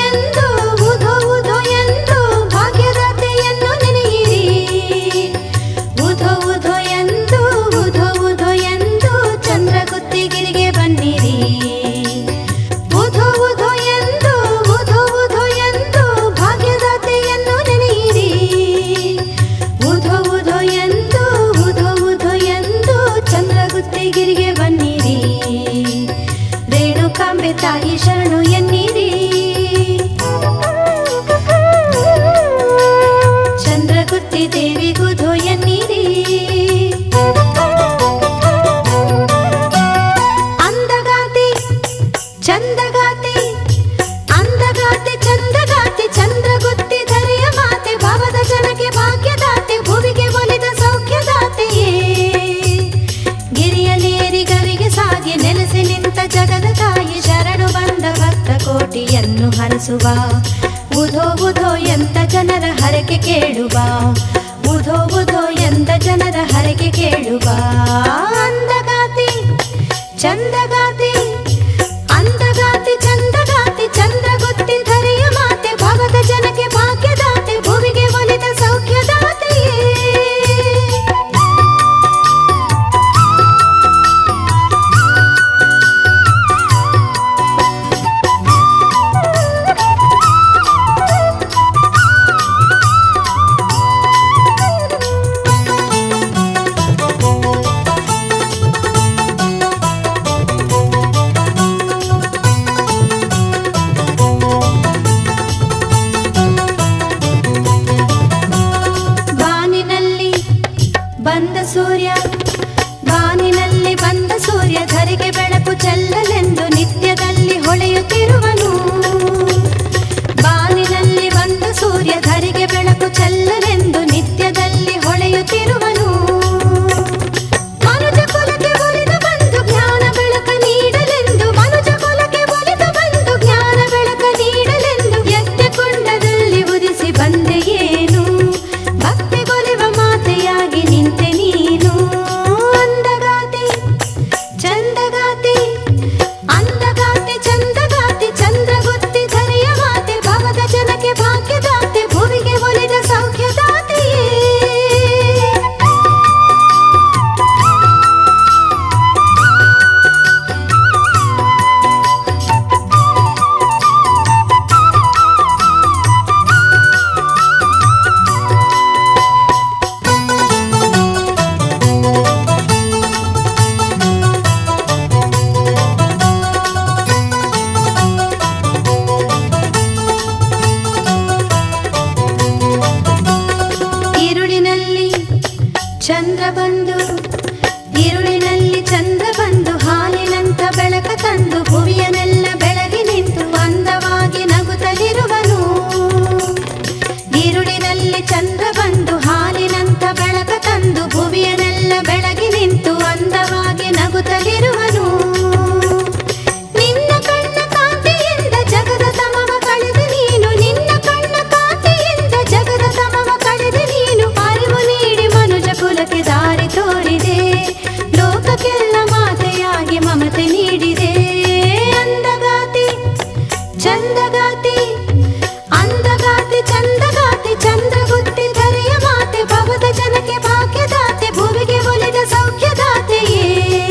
ಎಂದು ಉಧೋ ಉಧೋ ಎಂದು ಭಾಗ್ಯದಾತೆಯನ್ನು ನೆನೆಯಿರಿ. ಉಧೋ ಉಧೋ ಎಂದು ಉಧೋ ಉಧೋ ಎಂದು ಚಂದ್ರಗುತ್ತಿಗಿರಿಗೆ ಬನ್ನಿರಿ. ಉಧೋ ಉಧೋ ಎಂದು ಉಧೋ ಉಧೋ ಎಂದು ಭಾಗ್ಯದಾತೆಯನ್ನು ನೆನೆಯಿರಿ. ಉಧೋ ಉಧೋ ಎಂದು ಉಧೋ ಉಧೋ ಎಂದು ಚಂದ್ರಗುತ್ತಿಗಿರಿಗೆ ಬನ್ನಿರಿ. ರೇಣುಕಾಂಬೆ ತಾಯಿ ಶರಣು ಎನ್ನಿರಿ. ಚಂದ್ರಗುತ್ತಿ ದೇವಿಗುಧೋ ಎನ್ನಿರಿ. ಅಂದಗಾತಿ ಚಂದಗಾತಿ ಅಂದಗಾತಿ ಚಂದಗಾತಿ ಚಂದ್ರಗುತ್ತಿ ಧರೆಯ ಮಾತೆ ಭಾವದ ಜನಕ್ಕೆ ಭಾಗ್ಯದಾತೆ ಭುವಿಗೆ ಒಲಿದ ಸೌಖ್ಯದಾತೆಯೇ. ಗಿರಿಯಲೇರಿ ಗವಿಗೆ ಸಾಗಿ ನೆಲೆಸಿ ನಿಂತ ಜಗದ ತಾಯಿ ಶರಣು ಬಂದ ಭಕ್ತ ಕೋಟಿಯನ್ನು ಹರಸುವ. ಉಧೋ ಉಧೋ ಎಂದ ಜನರ ಹರಕೆ ಕೇಳುವ. ಉಧೋ ಉಧೋ ಎಂದ ಜನರ ಹರಕೆ ಕೇಳುವ. ಅಂದಗಾತಿ ಚಂದಗಾತಿ ಅಂದಗಾತಿ ಚಂದಗಾತಿ ಚಂದ್ರಗುತ್ತಿ ಧರೆಯ ಮಾತೆ ಭಾವದ ಜನಕ್ಕೆ ಭಾಗ್ಯದಾತೆ ಭುವಿಗೆ ಒಲಿದ ಸೌಖ್ಯದಾತೆಯೇ. ಬಾನಿನಲ್ಲಿ ಬಂದ ಸೂರ್ಯ ಧರೆಗೆ ಬೆಳಕು ಚೆಲ್ಲಲೆಂದು ನಿತ್ಯದಲ್ಲಿ ಹೊಳೆಯುತ್ತಿರುವನು. ಬಾನಿನಲ್ಲಿ ಬಂದ ಸೂರ್ಯ ಧರೆಗೆ ಬೆಳಕು ಚೆಲ್ಲಲೆಂದು ನಿತ್ಯದಲ್ಲಿ ಹೊಳೆಯುತ್ತಿರುವನು. ಮನುಜ ಕುಲಕ್ಕೆ ಒಲಿದ ಬಂದು ಜ್ಞಾನ ಬೆಳಕ ನೀಡಲೆಂದು ಮನುಜ ಕುಲಕ್ಕೆ ಒಲಿದ ಬಂದು ಜ್ಞಾನ ಬೆಳಕ ನೀಡಲೆಂದು ಯಜ್ಞಕುಂಡದಲ್ಲಿ ಉದಿಸಿ ಬಂದೆಯೇನು ಭಕ್ತಿಗೊಲಿವ ಮಾತೆಯಾಗಿ ನಿಂತೆ ನೀನು. ಅಂದಗಾತಿ ಚಂದಗಾತಿ ಅಂದಗಾತಿ ಚಂದಗಾತಿ ಚಂದ್ರಗುತ್ತಿ ಧರೆಯ ಮಾತೆ ಭಾವದ ಜನಕ್ಕೆ ಭಾಗ್ಯದಾತೆ ಭುವಿಗೆ ಒಲಿದ ಸೌಖ್ಯದಾತೆಯೇ. ഇരുളിನಲ್ಲಿ ಚಂದ್ರ ಬಂದು ಹಾಲಿನಂತ ಬೆಳಕ ತಂದು ಭುವಿಯನೆಲ್ಲ ಬೆಳಗಿ ನಿಂತು ಅಂದವಾಗಿ ನಗುತ್ತಲಿರುವನು. ഇരുಳಿನಲ್ಲಿ ಚಂದ್ರ ಬಂದು ಹಾಲಿನಂತ ಬೆಳಕ ತಂದು ಭುವಿಯನೆಲ್ಲ ಬೆಳಗಿ ನಿಂತು ಅಂದವಾಗಿ ನಗುತ್ತಲಿರುವನು. ನಿನ್ನ ಕಣ್ಣ ಕಾಂತಿಯಿಂದ ಜಗದ ತಮವ ಕಳೆದು ನೀನು ನಿನ್ನ ಕಣ್ಣ ಕಾಂತಿಯಿಂದ ಜಗದ ತಮವ ಕಳೆದು ನೀನು ಅರಿವು ನೀಡಿ ಮನುಜ ಕುಲಕ್ಕೆ ದಾರಿ ತೋರಿದೆ. ಲೋಕಕ್ಕೆಲ್ಲ ಮಾತೆಯಾಗಿ ಮಮತೆ ನೀಡಿದೆ. ಅಂದಗಾತಿ ಚಂದಗಾತಿ ಅಂದಗಾತಿ ಚಂದಗಾತಿ ಚಂದ್ರಗುತ್ತಿ ಧರೆಯ ಮಾತೆ ಭವದ ಜನಕ್ಕೆ ಭಾಗ್ಯದಾತೆ ಭುವಿಗೆ ಒಲಿದ ಸೌಖ್ಯದಾತೆಯೇ.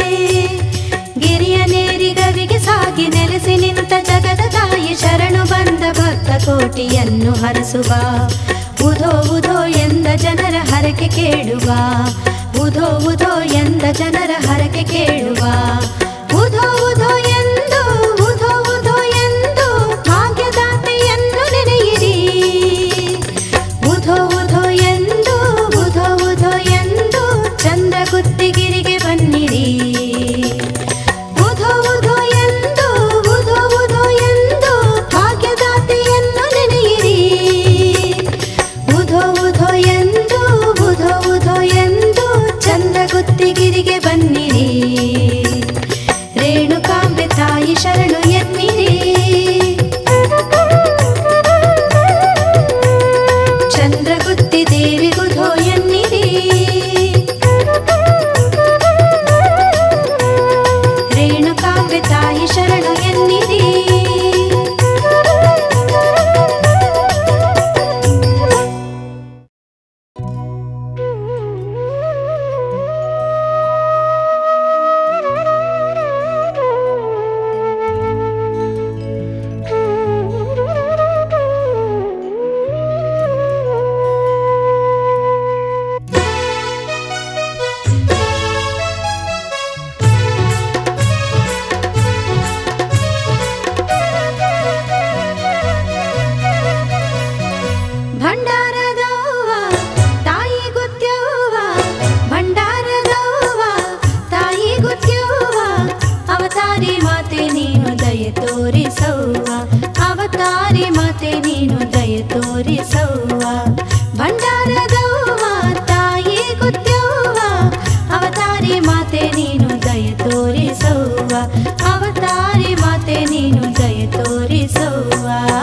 ಗಿರಿಯನೇರಿ ಗವಿಗೆ ಸಾಗಿ ನೆಲೆಸಿ ನಿಂತ ಜಗದ ತಾಯಿ ಶರಣು ಬಂದ ಭಕ್ತ ಕೋಟಿಯನ್ನು ಹರಸುವ. ಉಧೋ ಉಧೋ ಎಂದ ಜನರ ಹರಕೆ ಕೇಳುವ. ಉಧೋ ಉಧೋ ಎಂದ ಜನರ ಹರಕೆ ಕೇಳುವ. ಉಧೋ ಉಧೋ ಎಂದು ಉಧೋ ಉಧೋ ಎಂದು ಭಾಗ್ಯದಾತೆಯನ್ನು ನೆನೆಯಿರಿ. ಉಧೋ ಉಧೋ ಎಂದು ಉಧೋ ಉಧೋ ಎಂದು ಚಂದ್ರಗುತ್ತಿಗಿರಿಗೆ ಬನ್ನಿರಿ. ಉಧೋ ಉಧೋ ಎಂದು ಉಧೋ ಉಧೋ ಎಂದು ಭಾಗ್ಯದಾತೆಯನ್ನು ನೆನೆಯಿರಿ. ಉಧೋ ಉಧೋ ಎಂದು ಉಧೋ ಉಧೋ ಎಂದು ಚಂದ್ರಗುತ್ತಿಗಿರಿಗೆ ಬನ್ನಿರಿ. ರೇಣುಕಾಂಬೆ ಅವತಾರಿ ಮಾತೆ ನೀನು ದಯೆ ತೋರಿಸವ್ವ ಭಂಡಾರದವ್ವ ತಾಯಿ ಗುತ್ಯವ್ವ ಅವತಾರಿ ಮಾತೆ ನೀನು ದಯೆ ತೋರಿಸವ್ವ ಅವತಾರಿ ಮಾತೆ ನೀನು ದಯೆ ತೋರಿಸವ್ವ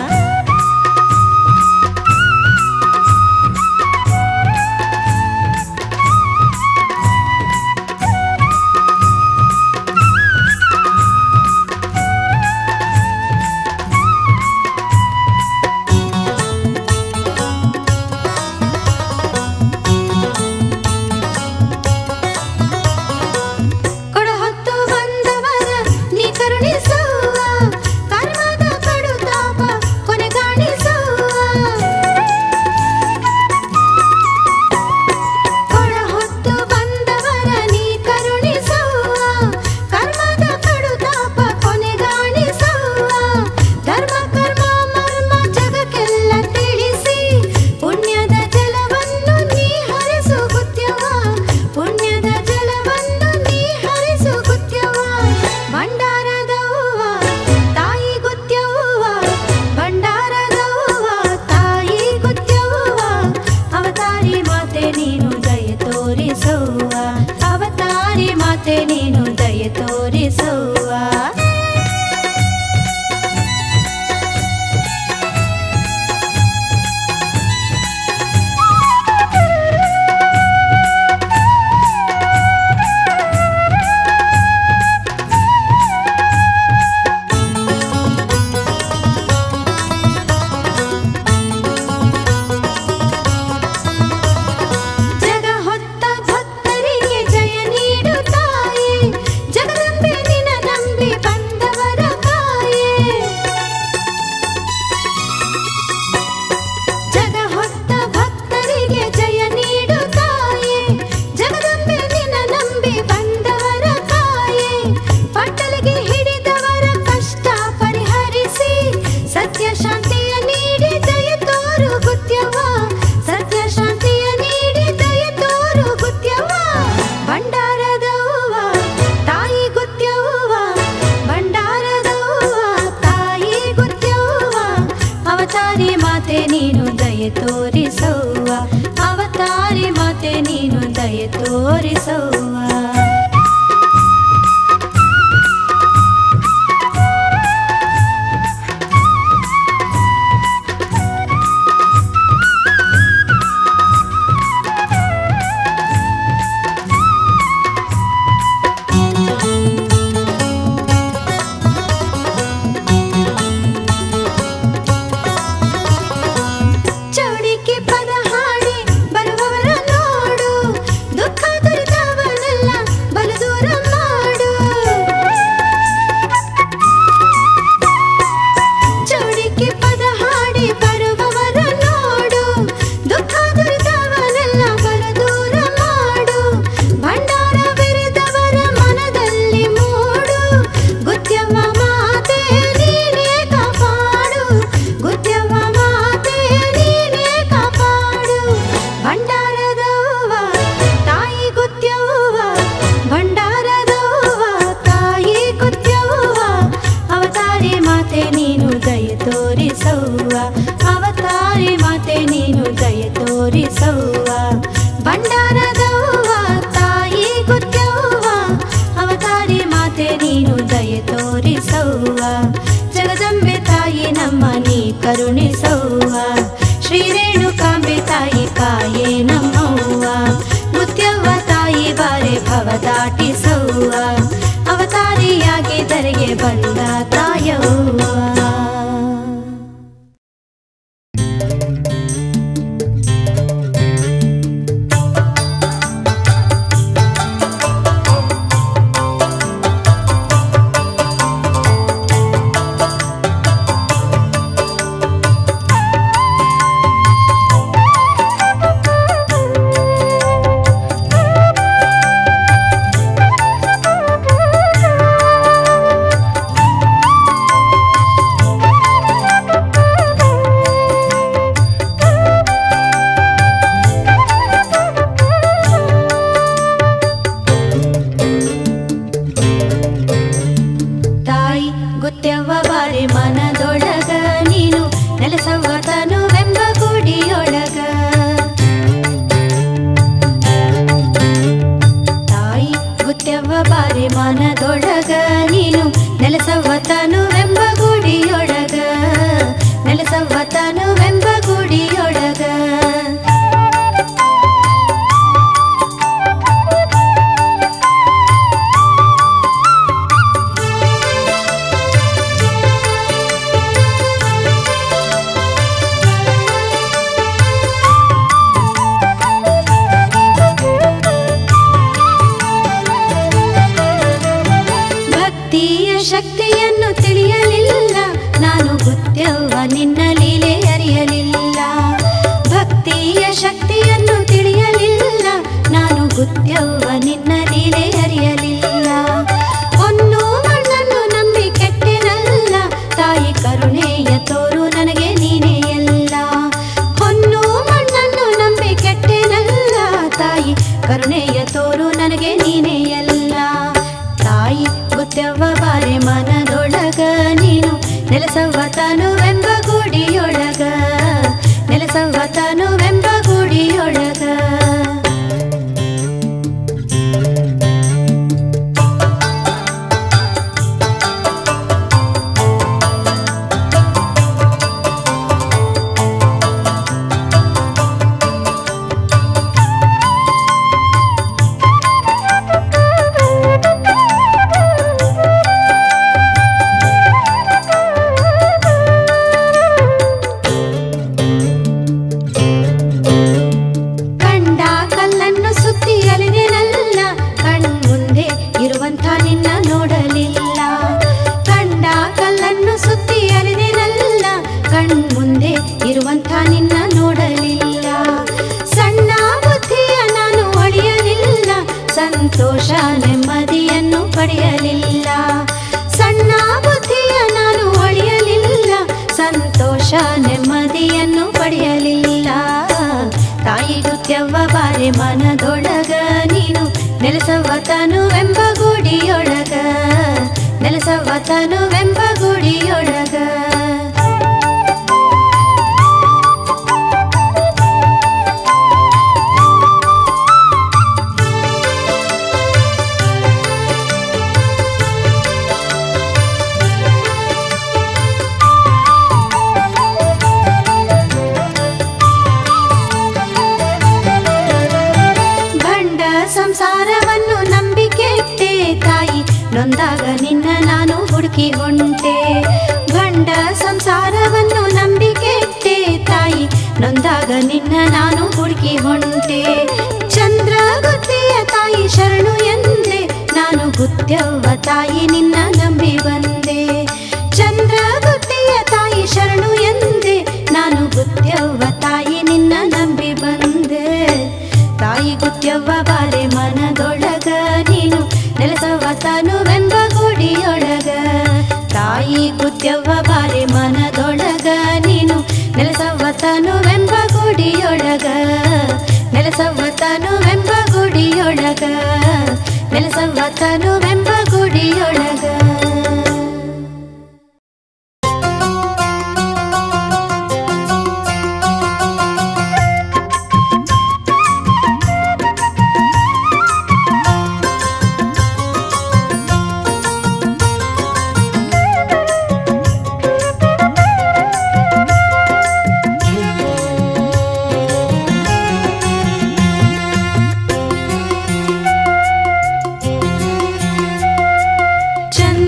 ಅವತಾರಿ ಮಾತೆ ನೀನು ದಯೆ ತೋರಿಸವ್ವ ಅವತಾರಿ ಮಾತೆ ನೀನು ದಯೆ ತೋರಿಸವ್ವ ಅವತಾರಿ ಮಾತೆ ನೀನು ದಯೆ ತೋರಿಸವ್ವ ಅವತಾರಿ ಮಾತೆ ನೀನು ದಯೆ ತೋರಿಸವ್ವ ಭಂಡಾರದವ್ವ ತಾಯಿ ಗುತ್ಯವ್ವ ಅವತಾರಿ ಮಾತೆ ನೀನು ದಯೆ ತೋರಿಸವ್ವ ಜಗದಂಬೆ ತಾಯಿ ನಮ್ಮ ನೀ ಕರುಣಿಸವ್ವ ಶ್ರೀ ರೇಣುಕಾಂಬೆ ತಾಯಿ ಕಾಯೇ ನಮ್ಮವ್ವ ಗುತ್ಯವ್ವ ತಾಯಿ ಬಾರೆ ಭವ ದಾಟಿಸವ್ವ ಅವತಾರಿಯಾಗಿ ಧರೆಗೆ ಬಂದ ತಾಯವ್ವ ಬಾರಿ ಮನದೊಳಗ ನೀನು ನೆಲೆಸವತನುವೆಂಬ ಗುಡಿಯೊಳಗ, ನೆಲೆಸವತನುವೆಂಬ ಗುಡಿಯೊಳಗ. ಶಕ್ತಿಯನ್ನು ತಿಳಿಯಲಿಲ್ಲ ನಾನು ಗುತ್ಯವ್ವ ನಿನ್ನ ಲೀಲೆ ಅರಿಯಲಿಲ್ಲ. ಭಕ್ತಿಯ ಶಕ್ತಿಯನ್ನು ತಿಳಿಯಲಿಲ್ಲ ನಾನು ಗುತ್ಯವ್ವ ನಿನ್ನ ಲೀಲೆ ಅರಿಯಲಿಲ್ಲ. ಹೊನ್ನು ಮಣ್ಣನ್ನು ನಂಬಿ ಕೆಟ್ಟೆನಲ್ಲ ತಾಯಿ ಕರುಣೆಯ ತೋರು ನನಗೆ ನೀನೇ ಎಲ್ಲ. ಹೊನ್ನು ಮಣ್ಣನ್ನು ನಂಬಿ ಕೆಟ್ಟೆನಲ್ಲ ತಾಯಿ ಕರುಣೆಯ ತೋರು ನನಗೆ ನೀನೇ ಎಲ್ಲ. ತಾಯಿ ಗುತ್ಯವ್ವ ಬಾರಿ ಮನದೊಳಗ ನೀನು ನೆಲೆಸವತನುವೆಂಬ ಗುಡಿಯೊಳಗ, ನೆಲೆಸವತನುವೆಂಬ ಗುಡಿಯೊಳಗ. ಇರುವಂಥ ನಿನ್ನ ನೋಡಲಿಲ್ಲ. ಸಣ್ಣ ಬುದ್ಧಿಯ ನಾನು ಅಳಿಯಲಿಲ್ಲ, ಸಂತೋಷ ನೆಮ್ಮದಿಯನ್ನು ಪಡೆಯಲಿಲ್ಲ. ಸಣ್ಣ ಬುದ್ಧಿಯ ನಾನು ಅಳಿಯಲಿಲ್ಲ, ಸಂತೋಷ ನೆಮ್ಮದಿಯನ್ನು ಪಡೆಯಲಿಲ್ಲ. ತಾಯಿ ಗುತ್ಯವ್ವ ಬಾರಿ ಮನದೊಳಗ ನೀನು ನೆಲೆಸವತನುವೆಂಬ ಗುಡಿಯೊಳಗ, ನೆಲೆಸವತನುವೆಂಬ ಗುಡಿಯೊಳಗ. ಸಂಸಾರವನ್ನು ನಂಬಿ ಕೆಟ್ಟೆ ತಾಯಿ ನೊಂದಾಗ ನಿನ್ನ ನಾನು ಹುಡುಕಿ ಹೊಂಟೆ. ಗಂಡ ಸಂಸಾರವನ್ನು ನಂಬಿ ಕೆಟ್ಟೆ ತಾಯಿ ನೊಂದಾಗ ನಿನ್ನ ನಾನು ಹುಡುಕಿ ಹೊಂಟೆ. ಚಂದ್ರ ಗುತ್ತಿಯ ತಾಯಿ ಶರಣು ಎಂದೆ ನಾನು ಗುತ್ಯವ್ವ ತಾಯಿ ನಿನ್ನ ನಂಬಿ ಬಂದೆ. ಚಂದ್ರ ಗುತ್ತಿಯ ತಾಯಿ ಶರಣು ಎಂದೆ ನಾನು ಗುತ್ಯವ್ವ ತಾಯಿ ನಿನ್ನ ನಂಬಿ ಬಂದೆ. ತಾಯಿ ಗುತ್ಯವ್ವ ಬಾರಿ ಮನದೊಳಗ ನೀನು ನೆಲೆಸವತನುವೆಂಬ ಗುಡಿಯೊಳಗ, ತಾಯಿ ಗುತ್ಯವ್ವ ಬಾರಿ ಮನದೊಳಗ ನೀನು ನೆಲೆಸವತನುವೆಂಬ ಗುಡಿಯೊಳಗ, ನೆಲೆಸವತನುವೆಂಬ ಗುಡಿಯೊಳಗ, ನೆಲೆಸವತನುವೆಂಬ ಗುಡಿಯೊಳಗ. ಚಂದ್ರ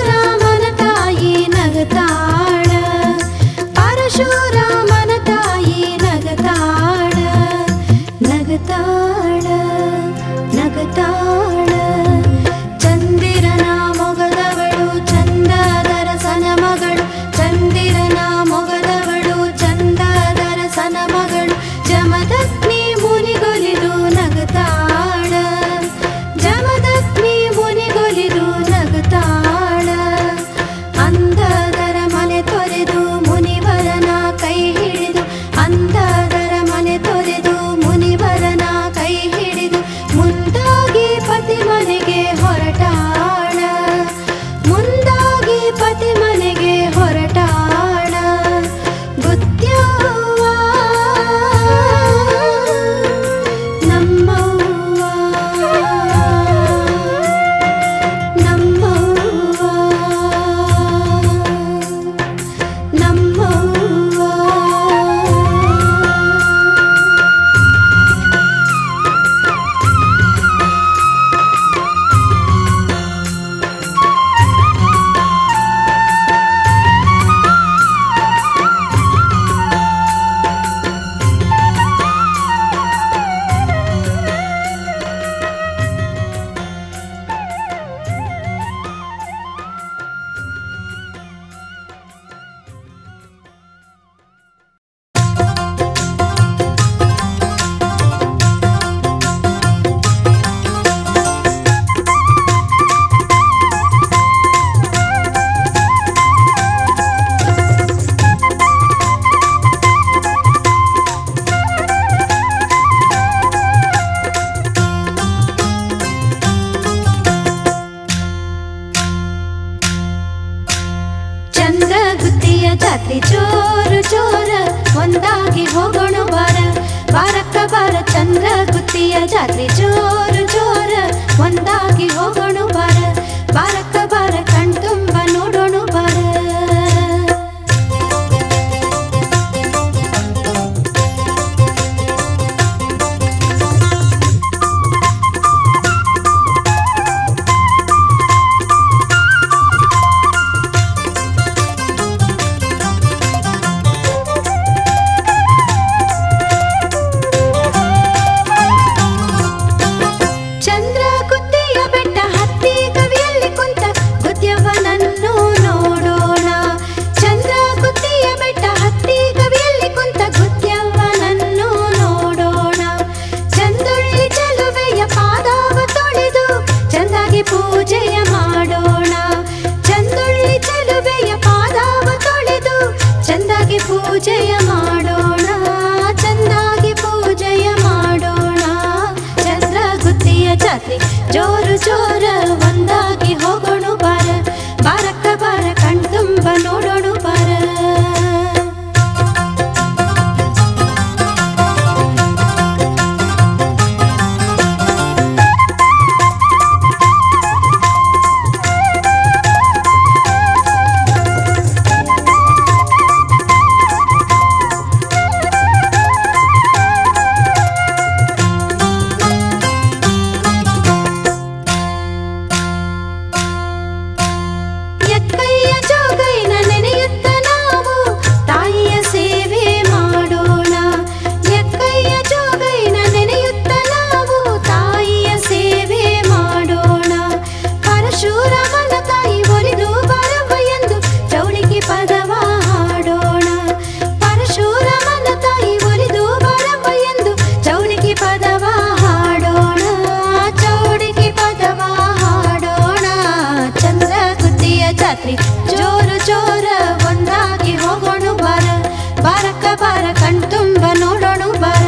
ಪರಶುರಾಮನ ತಾಯಿ ನಗತಾಳ, ಪರಶುರಾಮನ ತಾಯಿ ನಗತಾಳ, ನಗತಾಳ ನಗತಾಳ. ಚಂದಿರನ ಮೊಗದವಳು ಚಂದದರ ಸನ ಮಗಳು, ಚಂದಿರನ ಮೊಗದವಳು ಚಂದದರ ಸನ ಮಗಳು. ಜಮದಗ್ನಿ ಮುನಿಗೊಲಿದು ನಗತಾಳ, ಜಮದಗ್ನಿ ಮುನಿಗೊಲಿದು ನಗತಾಳ. ಅಂದದರ ಮನೆ ತೊರೆದು ಮುನಿವರನ ಕೈ ಹಿಡಿದು, ಅಂದದರ ಮನೆ ತೊರೆದು ಮುನಿವರನ ಕೈ ಹಿಡಿದು ಮುಂದಾಗಿ ಪತಿ ಮನೆಗೆ ಹೊರಟಾಳ, ಮುಂದಾಗಿ ಪತಿ ಮನೆಗೆ ಹೊರಟಾಳ. ಗುತ್ಯವ್ವ ನಮ್ಮವ್ವ, ನಮ್ಮವ್ವ, ನಮ್ಮವ್ವ. ಚಂದ್ರಗುತ್ತಿಯ ಜಾತ್ರೆ ಜೋರು ಜೋರ, ಒಂದಾಗಿ ಹೋಗೋಣ ಬಾರ, ಬಾರಕ್ಕ ಬಾರ. ಚಂದ್ರಗುತ್ತಿಯ ಜಾತ್ರೆ ಜೋರು ಜೋರ, ಒಂದಾಗಿ ಹೋಗೋಣ ಬಾರ, ಬಾರಕ್ಕ ಬಾರ. ಕಣ್ತುಂಬ ನೋಡೋಣ ಬಾರ. ಚಂದ್ರಗುತ್ತಿಯ ಬೆಟ್ಟ ಹತ್ತಿ ಕವಿಯಲ್ಲಿ ಕುಂತ ಗುದ್ಯವ್ವನನ್ನು ನೋಡೋಣ. ಚಂದ್ರಗುತ್ತಿಯ ಬೆಟ್ಟ ಹತ್ತಿ ಕವಿಯಲ್ಲಿ ಕುಂತ ಗುದ್ಯವ್ವನನ್ನು ನೋಡೋಣ. ಚಂದುಳ್ಳಿ ಚೆಲುವೆಯ ಪಾದವ ತೊಳೆದು ಚಂದಾಗಿ ಪೂಜೆಯ ಮಾಡೋಣ. ಚಂದುಳ್ಳಿ ಚೆಲುವೆಯ ಪಾದವ ತೊಳೆದು ಚಂದಾಗಿ ಪೂಜೆಯ ಮಾಡೋಣ, ಚಂದಾಗಿ ಪೂಜೆಯ ಮಾಡೋಣ. ಚಂದ್ರಗುತ್ತಿಯ ಜಾತ್ರೆ ಜೋರು ಜೋರ, ಒಂದಾಗಿ ಹೋಗೋಣ ಬಾರ, ಬಾರಕ್ಕ ಬಾರ. ಕಣ್ತುಂಬ ನೋಡೋಣ ಬಾರ. ಎಕ್ಕಯ್ಯ ಜೋಗೈನ ನೆನೆಯುತ್ತ ನಾವು ತಾಯಿಯ ಸೇವೆ ಮಾಡೋಣ. ಎಕ್ಕಯ್ಯ ಜೋಗೈನ ನೆನೆಯುತ್ತ ನಾವು ತಾಯಿಯ ಸೇವೆ ಮಾಡೋಣ. ಪರಶುರಾಮನ ತಾಯಿ ಒಲಿದು ಬಾರವ್ವ ಎಂದು ಚೌಡಿಕಿ ಪದವ ಹಾಡೋಣ. ಪರಶುರಾಮನ ತಾಯಿ ಒಲಿದು ಬಾರವ್ವ ಎಂದು ಚೌಡಿಕಿ ಪದವ ಹಾಡೋಣ, ಚೌಡಿಕಿ ಪದವ ಹಾಡೋಣ. ಚಂದ್ರಗುತ್ತಿಯ ಜಾತ್ರೆ ಜೋರು ಜೋರ, ಒಂದಾಗಿ ಹೋಗೋಣ ಬಾರ, ಬಾರಕ್ಕ ಬಾರ. ಕಣ್ತುಂಬ ನೋಡೋಣ ಬಾರ.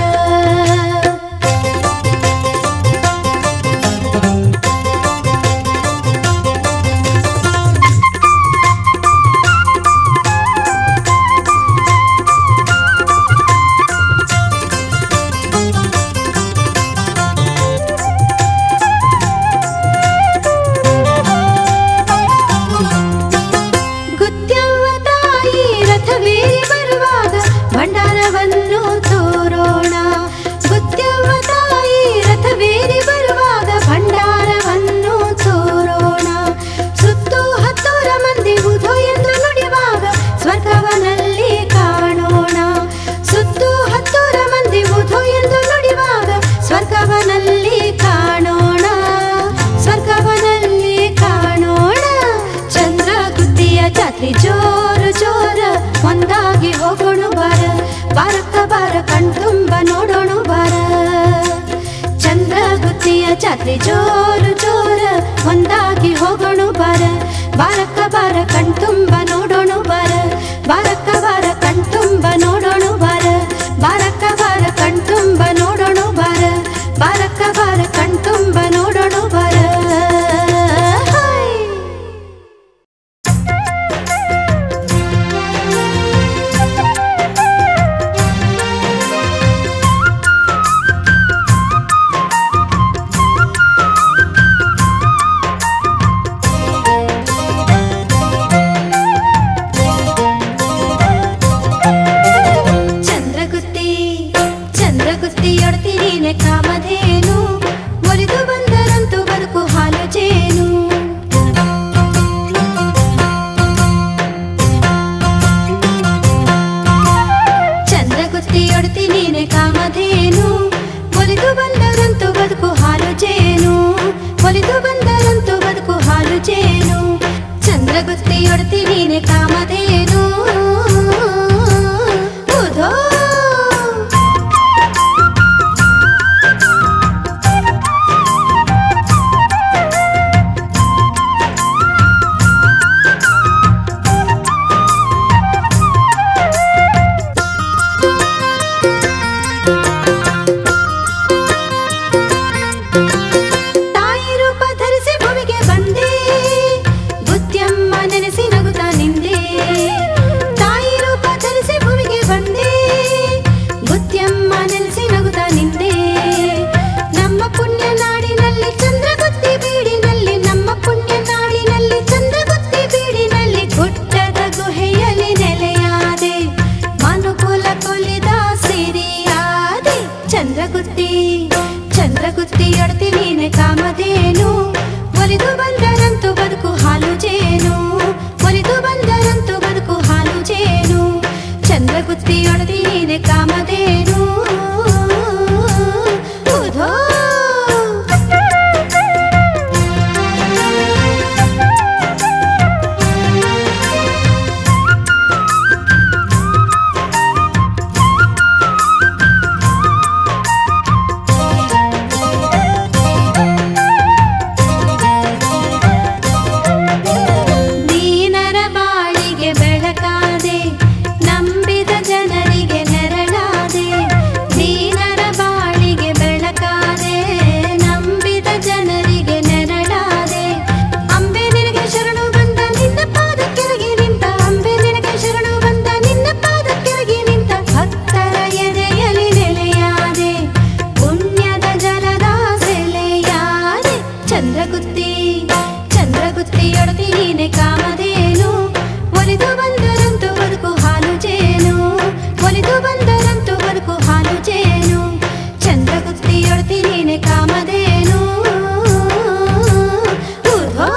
ಕಣ್ತುಂಬ ನೋಡೋಣ ಬಾರ ಚಂದ್ರಗುತ್ತಿಯ ಜಾತ್ರೆ ಜೋರು ಜೋರ ಒಂದಾಗಿ ಹೋಗೋಣ ಬಾರ ಬಾರಕ್ಕ ಬಾರ ಕಣ್ತುಂಬ ನೋಡೋಣ ಬಾರ ಬಾರಕ್ಕ ಬಾರ ಕಣ್ತುಂಬ ನೋಡೋಣ ಬಾರ ಬಾರಕ್ಕ ಬಾರ ಕಣ್ತುಂಬ ನೋಡೋಣ ಬಾರ ಬಾರಕ್ಕ ಬಾರ ಕಣ್ತುಂಬ ನೋಡೋಣ ಬಾರ ಕಾಮಧೇನು ಒಲಿದು ಬಂದರಂತೂ ಬದುಕು ಹಾಲು ಜೇನು ಚಂದ್ರಗುತ್ತಿಯೊಡತಿ ನೀನೆ ಕಾಮಧೇನು ಒಲಿದು ಬಂದರಂತೂ ಬದುಕು ಹಾಲು ಜೇನು ಒಲಿದು ಬಂದರಂತೂ ಬದುಕು ಹಾಲು ಜೇನು ಚಂದ್ರಗುತ್ತಿಯೊಡತಿ ನೀನೆ ಕಾಮಧೇನು ಉಧೋ ಚಂದ್ರಗುತ್ತಿಯೊಡತಿ ನೀನೆ ಕಾಮಧೇನು ಒಲಿದು ಬಂದರಂತೂ ಬದುಕು ಹಾಲು ಜೇನು ಒಲಿದು ಬಂದರಂತೂ ಬದುಕು ಹಾಲು ಜೇನು ಚಂದ್ರಗುತ್ತಿಯೊಡತಿ ನೀನೆ ಕಾಮಧೇನು ಉಧೋ ಚಂದ್ರಗುತ್ತಿಯೊಡತಿ ನೀನೆ ಕಾಮಧೇನು ಒಲಿದು ಬಂದರಂತೂ ಬದುಕು ಹಾಲು ಜೇನು ಒಲಿದು ಬಂದರಂತೂ ಬದುಕು ಹಾಲು ಜೇನು ಚಂದ್ರಗುತ್ತಿಯೊಡತಿ ನೀನೆ ಕಾಮಧೇನು ಉಧೋ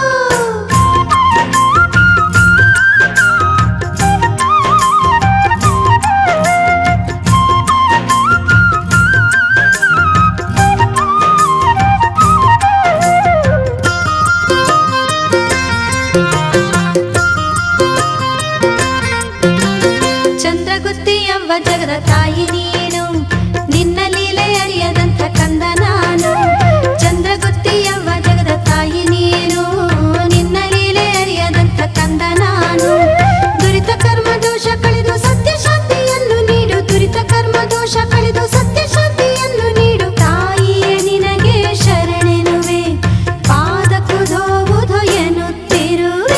ಚಂದ್ರಗುತ್ತಿಯವ್ವ ಜಗದ ತಾಯಿ ನೀನು ನಿನ್ನ ಲೀಲೆ ಅರಿಯದಂಥ ಕಂದ ನಾನು ಚಂದ್ರಗುತ್ತಿಯವ್ವ ಜಗದ ತಾಯಿ ನೀನು ನಿನ್ನ ಲೀಲೆ ಅರಿಯದಂಥ ಕಂದ ನಾನು ದುರಿತ ಕರ್ಮ ದೋಷ ಕಳೆದು ಸತ್ಯ ಶಾಂತಿಯನ್ನು ನೀಡು ದುರಿತ ಕರ್ಮ ದೋಷ ಕಳೆದು ಸತ್ಯ ಶಾಂತಿಯನ್ನು ನೀಡು ತಾಯಿಯ ನಿನಗೆ ಶರಣೆನುವೆ ಪಾದಕುಧೋ ಉಧೋ ಎನ್ನುತ್ತಿರುವೆ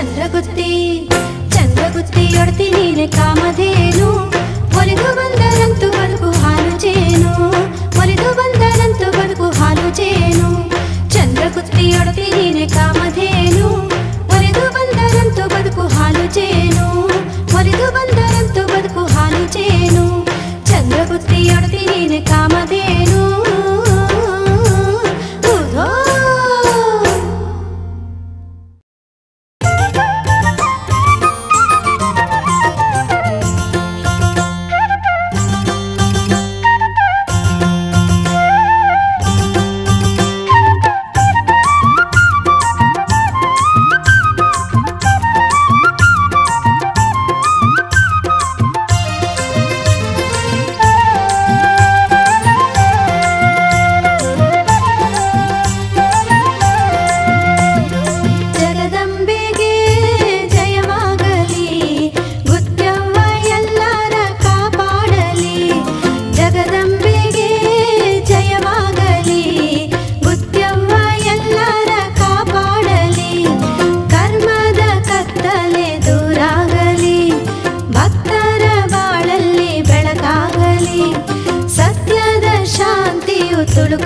ಚಂದ್ರಗುತ್ತಿಯೊಡತಿ ನೀನೆ ಕಾಮಧೇನು ಒಲಿದು ಬಂದರಂತೂ ಬದುಕು ಹಾಲು ಜೇನು ಒಲಿದು ಬಂದರಂತೂ ಬದುಕು ಹಾಲು ಜೇನು ಚಂದ್ರಗುತ್ತಿಯೊಡತಿ ನೀನೆ ಕಾಮಧೇನು ಒಲಿದು ಬಂದರಂತೂ ಬದುಕು ಹಾಲು ಜೇನು ಒಲಿದು ಬಂದರಂತೂ ಬದುಕು ಹಾಲು ಜೇನು ಚಂದ್ರಗುತ್ತಿಯೊಡತಿ ನೀನೆ ಕಾಮಧೇನು ಉಧೋ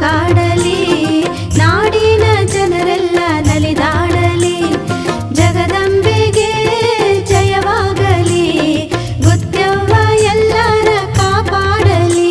ಕಾಡಲಿ, ನಾಡಿನ ಜನರೆಲ್ಲ ನಲಿದಾಡಲಿ. ಜಗದಂಬೆಗೆ ಜಯವಾಗಲಿ, ಗುತ್ಯವ್ವ ಎಲ್ಲರ ಕಾಪಾಡಲಿ.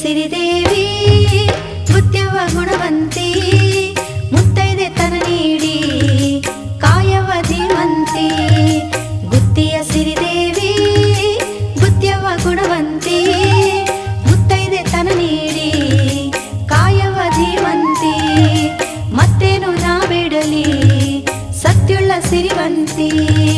ಸಿರಿದೇವಿ ಬುದ್ಧಿಯವ ಗುಣವಂತಿ ಮುತ್ತೈದೆ ತನ ನೀಡಿ ಕಾಯವ ಧೀಮಂತಿ. ಗುತ್ತಿಯ ಸಿರಿದೇವಿ ಬುದ್ಧಿಯವ ಗುಣವಂತಿ ಮುತ್ತೈದೆ ತನ ನೀಡಿ ಕಾಯವ ಧೀಮಂತಿ. ಮತ್ತೇನು ನಾ ಬೇಡಲಿ ಸತ್ಯುಳ್ಳ ಸಿರಿವಂತಿ.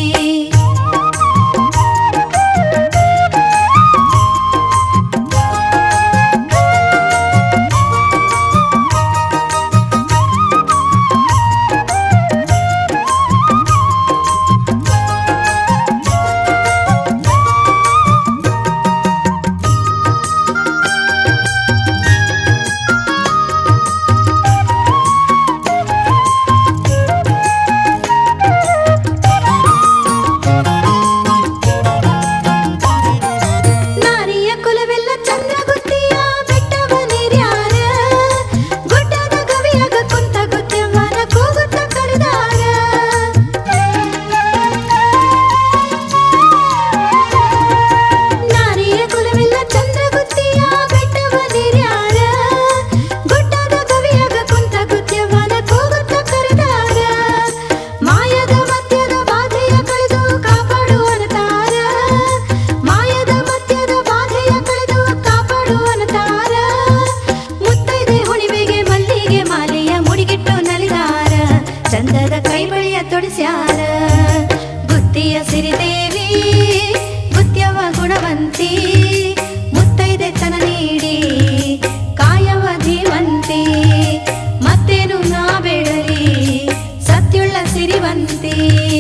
ಚಂದದ ಕೈಬಳಿಯ ತೊಡಿಸ್ಯಾರ ಬುದ್ಧಿಯ ಸಿರಿದೇವಿ ಬುದ್ಧಿಯವ ಗುಣವಂತಿ ಮುತ್ತೈದೆ ತನ ನೀಡಿ ಕಾಯವ ಧೀಮಂತಿ. ಮತ್ತೇನು ನಾ ಬೇಡಲಿ ಸತ್ಯುಳ್ಳ ಸಿರಿವಂತಿ.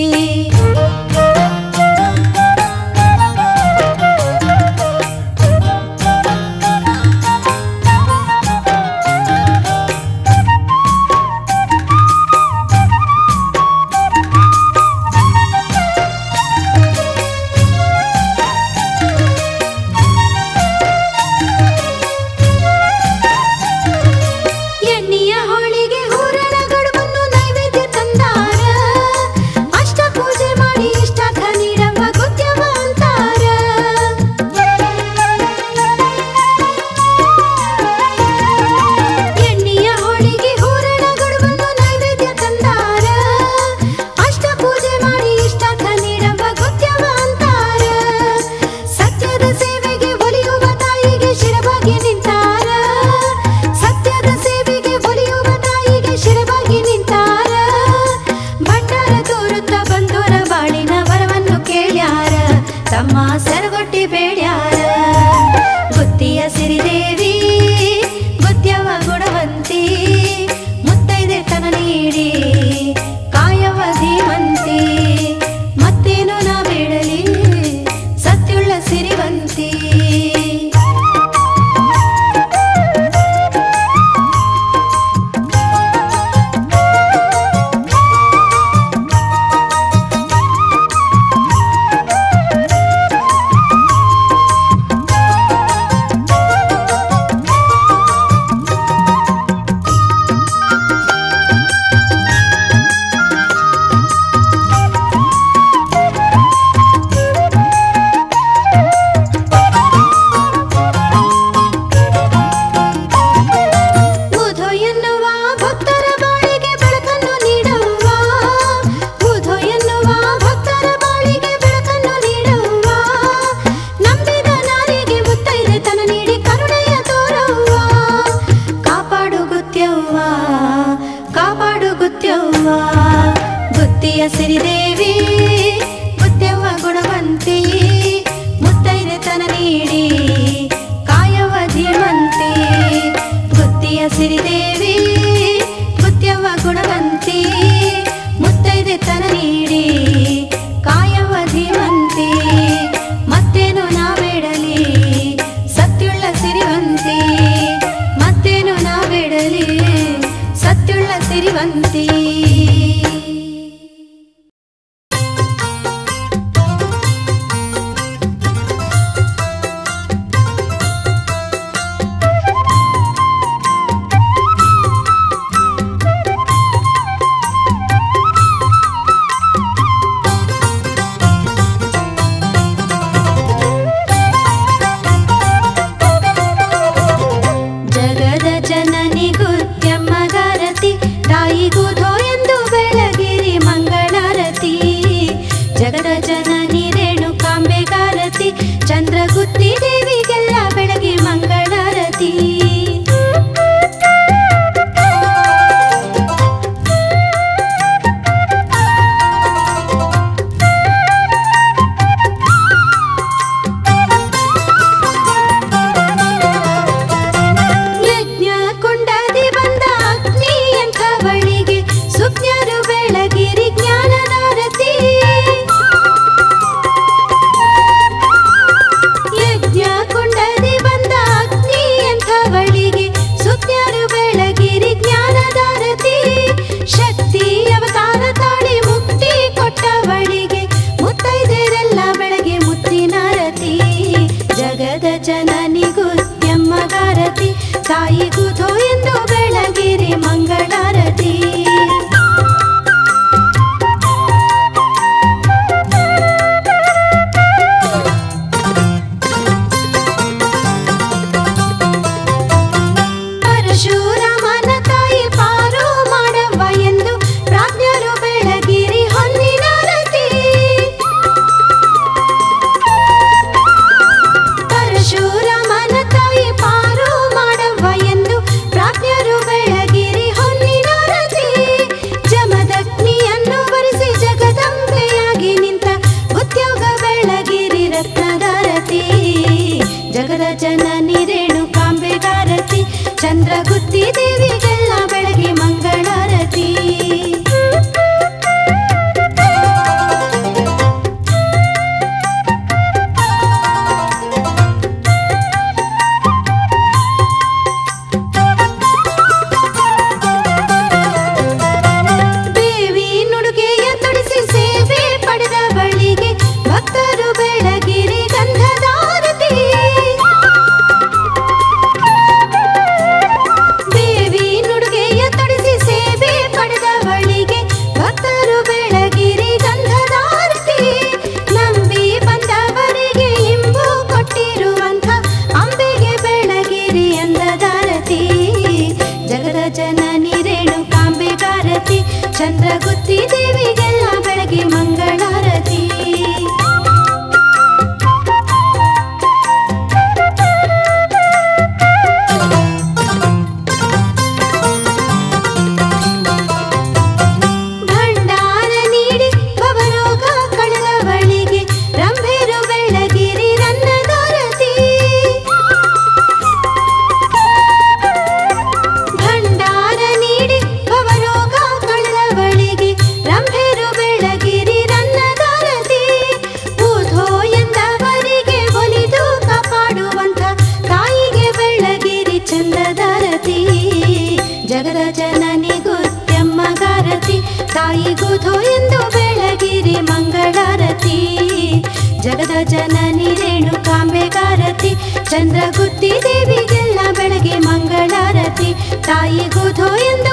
ತಮ್ಮ ಸರಗೊಟ್ಟಿ ಬೇಡ್ಯಾರ ಬುದ್ಧಿಯ ಸಿರಿದೇವಿ ಬುದ್ಧಿಯವ ಗುಣವಂತಿ ಮುತ್ತೈದೆ ತನ ನೀಡಿ ಕಾಯವ ಧೀಮಂತಿ. ಮತ್ತೇನು ನಾ ಬೇಡಲಿ ಸತ್ಯುಳ್ಳ ಸಿರಿವಂತಿ. ಚಂದ್ರಗುತ್ತಿ ದೇವಿಗೆಲ್ಲ ಬೆಳಗ್ಗೆ ಮಂಗಳಾರತಿ. ತಾಯಿಗುಧೋ ಎಂದು ಬೆಳಗಿರಿ ಮಂಗಳಾರತಿ. ಪರಶುರಾಮನ ತಾಯಿ ಪಾರು ಮಾಡವ್ವ ಎಂದು ಪ್ರಾಜ್ಞರು ಬೆಳಗಿರಿ ಹೊನ್ನಿನಾರತಿ. ಪರಶುರಾಮನ ತಾಯಿ ಪಾರು ಮಾಡವ್ವ ಎಂದು ಪ್ರಾಜ್ಞರು ಬೆಳಗಿರಿ ಹೊನ್ನಿನಾರತಿ. ಜಮದಗ್ನಿಯನ್ನು ಬರೆಸಿ ಜಗದಂಬೆಯಾಗಿ ನಿಂತ ಉದ್ಯೋಗ ಬೆಳಗಿರಿ ರತ್ನದಾರತಿ. ಜಗದ ಜನನಿ ರೇಣುಕಾಂಬೆಗಾರತಿ. ಚಂದ್ರಗುತ್ತಿ ದೇವಿಗೆಲ್ಲ ಬೆಳಗ್ಗೆ ಮಂಗಳಾರತಿ. ದೇವಿ ನುಡುಗೆಯ ತೊಡಿಸಿ ಸೇವೆ ಪಡೆದ ಬಳಿಗೆ ಭಕ್ತರು ಬೆಳಗಿರಿ ಗಂಧದಾರತಿ. ದೇವಿ ನುಡುಗೆಯ ತೊಡಿಸಿ ಸೇವೆ ಪಡೆದ ಬಳಿಗೆ ಭಕ್ತರು ಬೆಳಗಿರಿ ಗಂಧದಾರತಿ. ನಂಬಿ ಬಂದವರಿಗೆ ಇಂಬು ಕೊಟ್ಟಿರುವಂಥ ಅಂಬೆಗೆ ಬೆಳಗಿರಿ ಅಂದದಾರತಿ. ಜಗದ ಜನನಿ ರೇಣುಕಾಂಬೆಗಾರತಿ. ಚಂದ್ರಗುತ್ತಿ ದೇವಿಗೆಲ್ಲ ಬೆಳಗ್ಗೆ ಮಂಗಳಾರತಿ. ಭಂಡಾರ ನೀಡಿ ಭವರೋಗ ಕಳೆದವಳಿಗೆ ರಂಭೆರು ಬೆಳಗಿರಿ ರನ್ನದಾರತಿ. ಭಂಡಾರ ನೀಡಿ ಭವರೋಗ ಕಳೆದವಳಿಗೆ ರಂಭೆರು ಬೆಳಗಿರಿ ರನ್ನದಾರತಿ. ಊಧೋ ಎಂದವರಿಗೆ ಒಲಿದು ಕಾಪಾಡುವಂಥ ತಾಯಿಗೆ ಬೆಳಗಿರಿ ಚಂದದಾರತಿ. ಜಗದ ಜನನಿ ಗುತ್ಯಮ್ಮಗಾರತಿ. ತಾಯಿಗುಧೋ ಎಂದು ಬೆಳಗಿರಿ ಮಂಗಳಾರತಿ. ಜಗದ ಜನನಿ ರೇಣುಕಾಂಬೆಗಾರತಿ. ಚಂದ್ರಗುತ್ತಿ ದೇವಿಗೆಲ್ಲ ಬೆಳಗ್ಗೆ ಮಂಗಳಾರತಿ. ತಾಯಿಗುಧೋ ಎಂದು